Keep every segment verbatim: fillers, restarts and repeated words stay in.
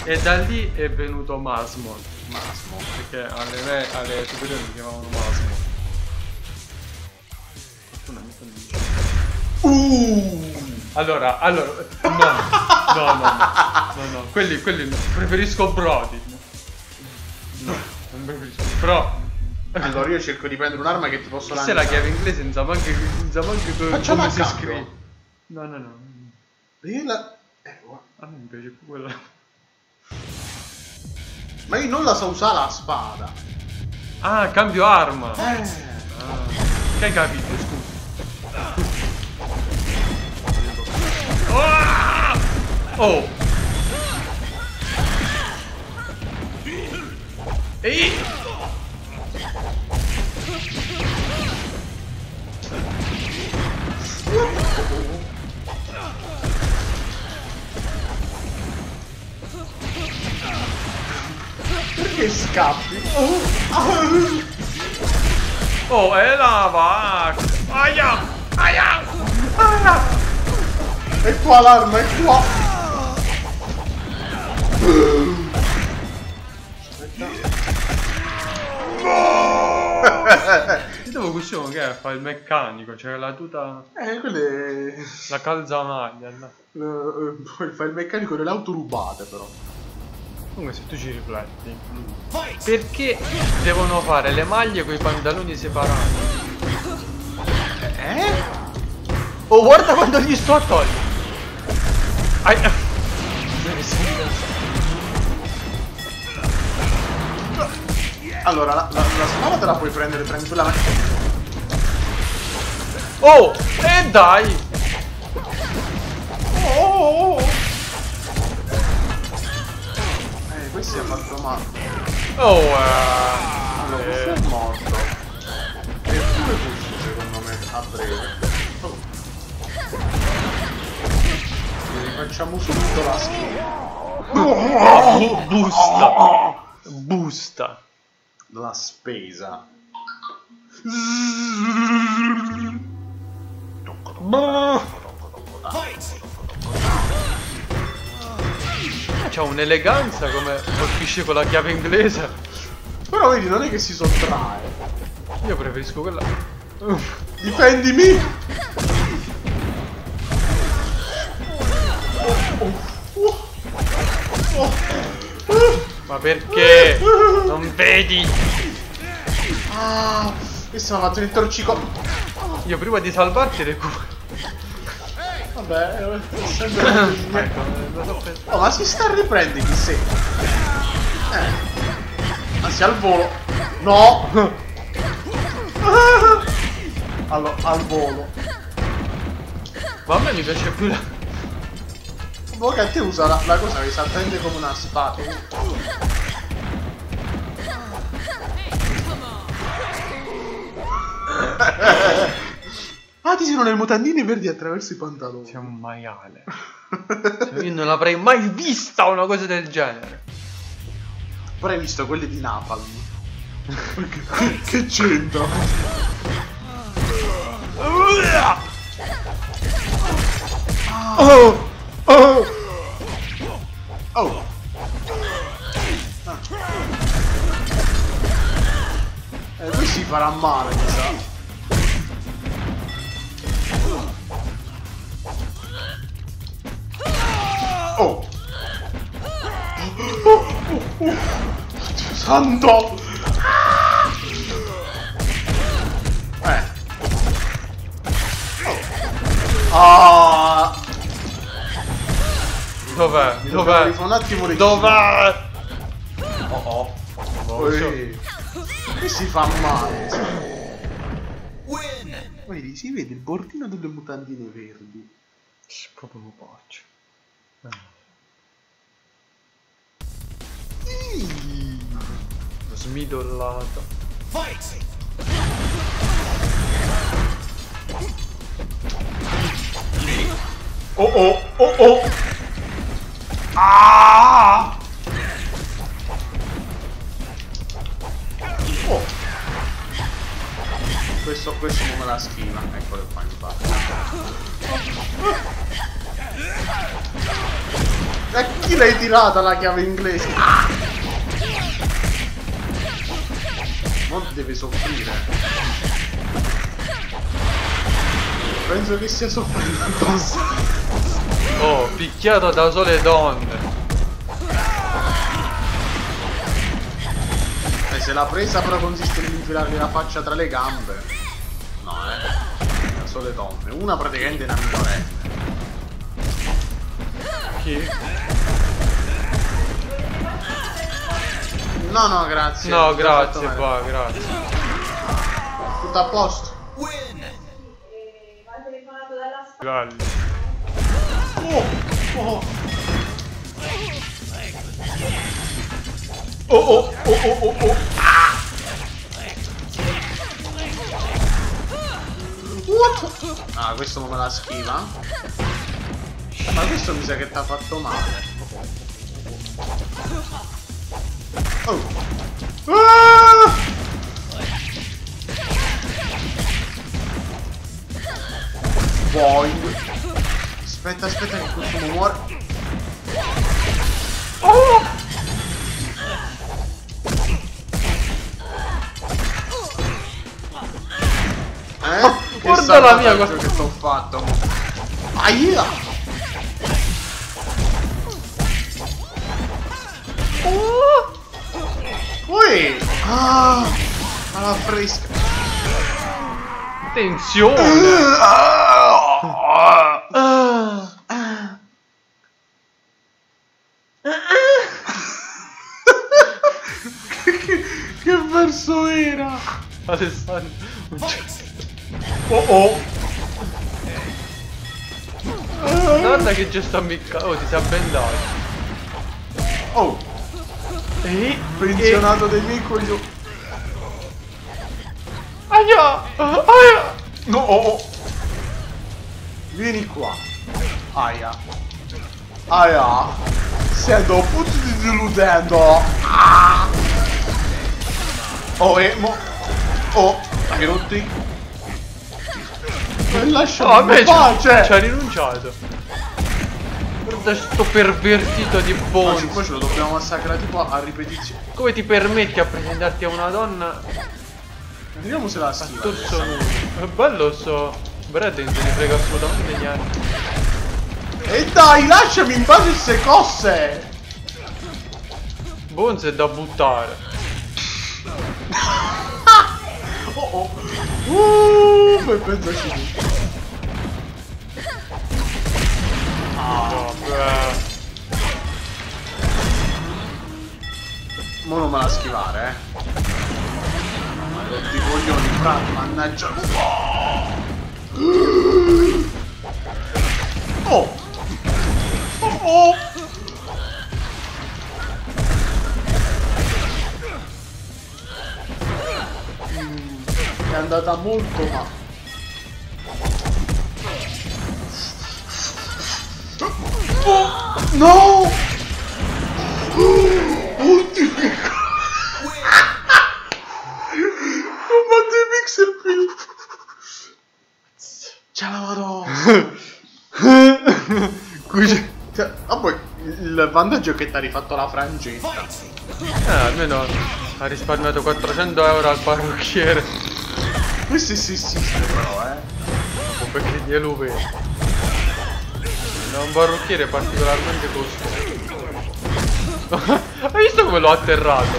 E da lì è venuto Masmo. Masmo. Perché alle, me, alle superiori mi chiamavano Masmo. Uh! Allora, allora, no, no, no, no, no, no, quelli, quelli no. Preferisco Brody. No, non preferisco, però... Allora io cerco di prendere un'arma che ti posso lanciare. lanciare. Se la chiave inglese non sa manco, non sa manco Facciamo come si cambio. scrive. No, no, no. Io la... eh, a me mi piace più quella. Ma io non la so usare la spada. Ah, cambio arma. Eh. Ah, che hai capito, scusa. Oh! Ehi! Perché scappi? Oh, è lava! Aia! Aia! Aia! È qua l'arma, è qua! Io devo questo che fa il meccanico, c'è la tuta... Eh, quelle... La calzamaglia, no? Uh, poi fa il meccanico delle auto rubate, però. Comunque se tu ci rifletti, perché devono fare le maglie con i pantaloni separati? Eh? Oh, guarda quando gli sto a togliere! Ai... Allora, la, la, la spada te la puoi prendere tranquillamente. Oh! E dai! Oh, oh, oh. Eh, questo si è fatto male. Oh! Uh, allora, questo eh. è morto. E pure questo, secondo me, a breve. Oh. Facciamo subito la schiena. Oh, busta! Busta! La spesa. C'ha un'eleganza come colpisce con la chiave inglese. Però vedi, non è che si sottrae. Io preferisco quella. Difendimi! Ma perché? Non vedi? Ah, questo mi ha fatto il torcico. Io prima di salvarti recupero. Vabbè, è sempre... Ecco, lo so per... Oh, ma si sta a riprendere chi sei? Eh. Anzi, al volo. No! Allora, al volo. Ma a me mi piace più la... Boh, che a te usa la, la cosa che si attende come una spada. Ah, ti sono le mutandine verdi attraverso i pantaloni. Sei un maiale. Cioè, io non avrei mai vista una cosa del genere. Però hai visto quelle di Napalm. Che, che c'entra? Oh! Oh! Oh! Ah. Eh, qui si farà male, mi sa. Oh! Oh, oh, oh. Santo! Eh! Oh. Ah! Dov'è? Dov'è? Un attimo le Dov'è? Oh oh. Qui si fa male. Vedi, si vede il bordino delle mutandine verdi. Proprio un porcio. L'ho smidollato. Oh oh oh oh. Ah! Oh. Questo, questo come la schiena, eccolo qua infatti. A chi l'hai tirata la chiave inglese? Ah! Non deve soffrire. Penso che stia soffrendo addosso. Oh, picchiato da sole donne. E se la presa però consiste nell'infilargli la faccia tra le gambe. No, eh. Da sole donne. Una praticamente è una minorenne. Chi? No, no, grazie. No, grazie, va, grazie. Tutto a posto. Galli. Oh, oh. Oh, oh, oh, oh, oh, oh. Ah. What? Ah, questo non me la schiva. Ma questo mi sa che ti ha fatto male. Oh. Ah! Boing. Aspetta, aspetta che questo non muore. Oh! Eh? Guarda la mia cosa che t'ho fatto. Aia! Oh! Ui! Ah! Alla fresca. Attenzione! che, che verso era? Alessandro. Oh oh! Guarda che gesto ammiccato. Oh, ti sei abbendato. Oh! E pensionato dei miei coglioni. Aia! Aia! No! Oh, oh. Vieni qua. Aia. Aia. Sento un po' di deludendo. Ah. Oh, e mo. Oh, hai rotti? E lasciami oh, a me in pace. ci ha rinunciato. Guarda sto pervertito di Bones. No, poi ce lo dobbiamo massacrare tipo a ripetizione. Come ti permetti a presentarti a una donna? Vediamo se la schiva. Torso nudo. È bello sto. Brad non se ne frega assolutamente niente. E dai, lasciami in pace queste cose. Bones è da buttare. Oh oh. Uh, poi pensaci. Ah, vabbè. Mo non me la schivare, eh. Ma rotti i coglioni, Brad, mannaggia. Oh! Oh oh! Mm, è andata molto male. Oh! No! Oddio che combatto i pixel qui. Ce la vado. Ah, poi il vantaggio è che ti ha rifatto la frangetta. Eh, almeno ha risparmiato quattrocento euro al parrucchiere. Questo sì sì sì però, eh. O perché glielo vedo. È un parrucchiere particolarmente costoso. Hai visto come l'ho atterrato?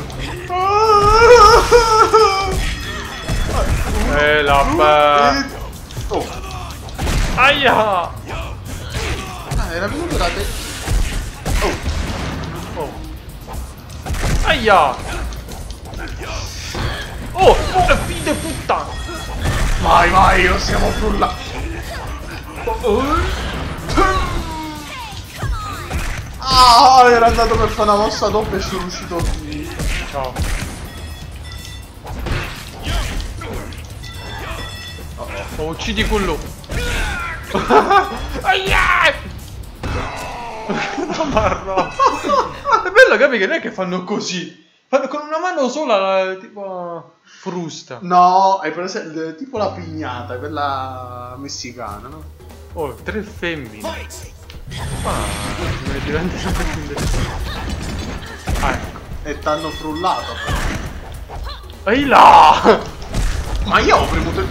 Eh la beh. Oh. Aia! Ah, era venuto da te. Oh. Oh. Aia! Oh! Oh, fide puttana! Vai, vai, lo siamo frullati. Oh, oh. Ah, era andato per fare una mossa doppia e sono riuscito qui. Ciao. Oh, oh, uccidi quello. Aia! Marro. È bello, capi che non è che fanno così. Fanno con una mano sola, tipo frusta. no, hai presente tipo la pignata, quella messicana, no? Oh, tre femmine. Ma mi diventa sempre più interessante. Ah, ecco. E t'hanno frullato. Ehi là! Ma io ho premuto il...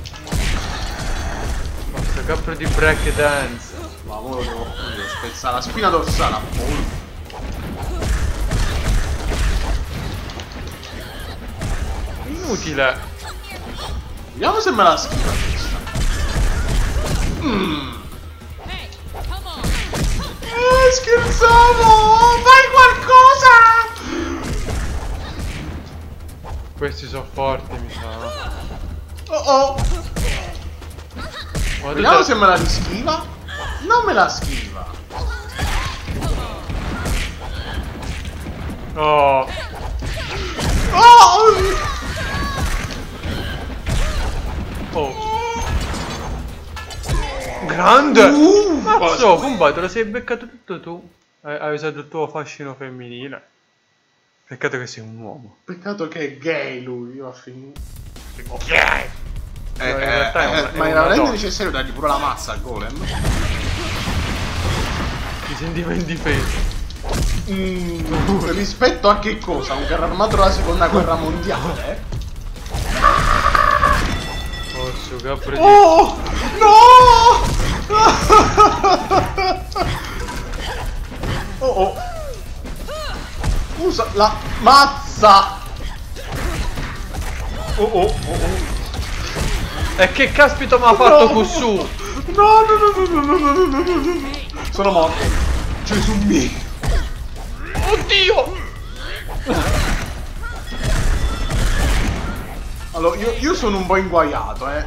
Questo capro di break dance. Ma ora devo, devo spezzare la spina dorsale a pollo. Inutile. Vediamo se me la schiva questa. Mm. Eh, scherzavo! Fai qualcosa! Questi sono forti, mi sa. Oh oh! Ma Vediamo te... se me la rischiva. Non me la schiva. Oh! Oh! Oh! Grande! Uh, Mazzo, comba, te lo sei beccato tutto tu. Hai, hai usato il tuo fascino femminile. Peccato che sei un uomo. Peccato che è gay lui, io a finire. Ok! Eh, in realtà è eh, una- è ma una era veramente donna. necessario dargli pure la mazza a Golem? Ti sentiva indifeso. Mm, rispetto a che cosa? Un carro armato della seconda guerra mondiale? Eh? Posso capre di... Oh! No! Oh oh! Usa la mazza! Oh oh oh oh! E che caspito mi ha fatto No! Kusu? No no no no no no no no no no! Sono morto! Gesù mio! Oddio! Allora, io, io sono un po' inguaiato, eh!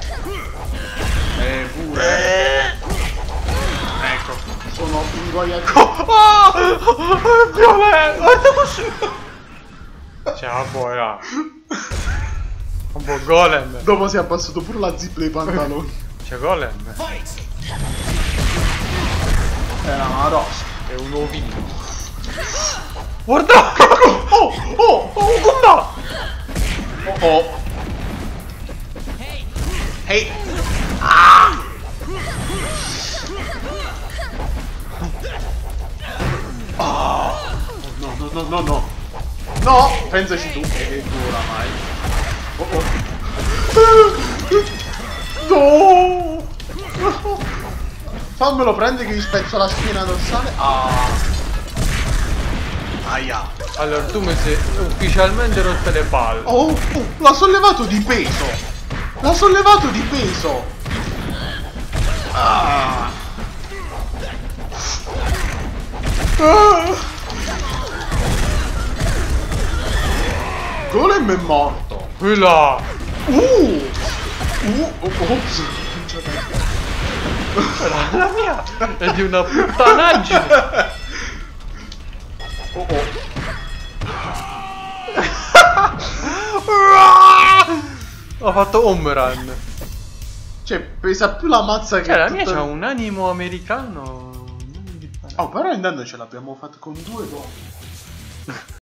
Eh, pure! Ecco, sono inguaiato! Oh! Violento! Guarda così! Ciao, poi là! Un po' golem! Dopo si è abbassato pure la zip dei pantaloni. C'è golem? Era una rosca. È un ovino. Guarda! Oh! Oh! Oh, un gomma! Oh oh! Ehi! Ah! Oh! No, no, no, no, no! No! Pensaci tu, che tu oramai. Oh oh! No! Fammelo prendere che gli spezzo la spina dorsale. Ah! Aia! Allora, tu mi sei ufficialmente rotte le palle. Oh, oh, l'ha sollevato di peso! L'ha sollevato di peso! Ah. Ah. Golem è morto! Qui là! Uh! Uh! Oh, ops! La, la mia è di una puttanaggine! Oh oh! Ho fatto home run. Cioè, pesa più la mazza che Cioè, la mia tutta- c'ha un animo americano. Non Oh, però intanto ce l'abbiamo fatta con due donne.